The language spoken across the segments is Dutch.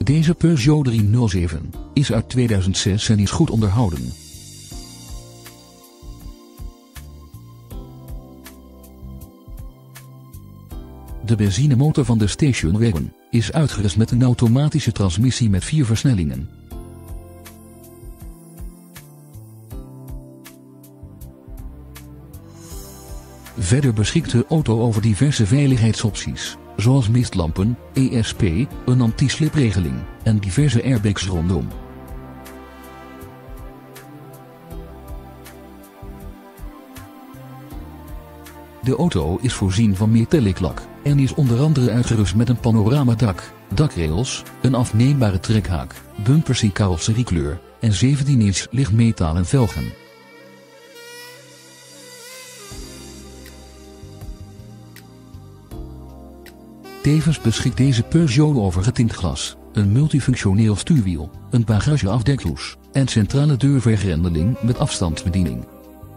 Deze Peugeot 307 is uit 2006 en is goed onderhouden. De benzinemotor van de Station Wagon is uitgerust met een automatische transmissie met 4 versnellingen. Verder beschikt de auto over diverse veiligheidsopties, zoals mistlampen, ESP, een anti-slipregeling en diverse airbags rondom. De auto is voorzien van metallic lak en is onder andere uitgerust met een panoramadak, dakrails, een afneembare trekhaak, bumpers in carrosseriekleur en 17-inch lichtmetalen velgen. Tevens beschikt deze Peugeot over getint glas, een multifunctioneel stuurwiel, een bagageafdekhoes en centrale deurvergrendeling met afstandsbediening.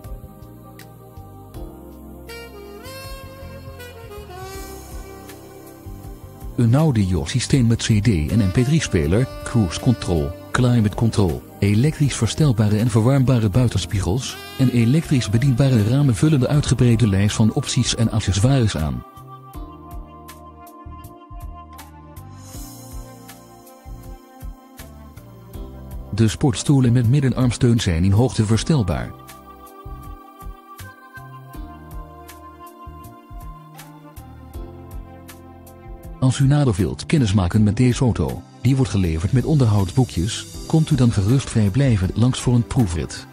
Een audiosysteem met CD en MP3-speler, cruise control, climate control, elektrisch verstelbare en verwarmbare buitenspiegels en elektrisch bedienbare ramen vullen de uitgebreide lijst van opties en accessoires aan. De sportstoelen met middenarmsteun zijn in hoogte verstelbaar. Als u nader wilt kennismaken met deze auto, die wordt geleverd met onderhoudsboekjes, komt u dan gerust vrijblijvend langs voor een proefrit.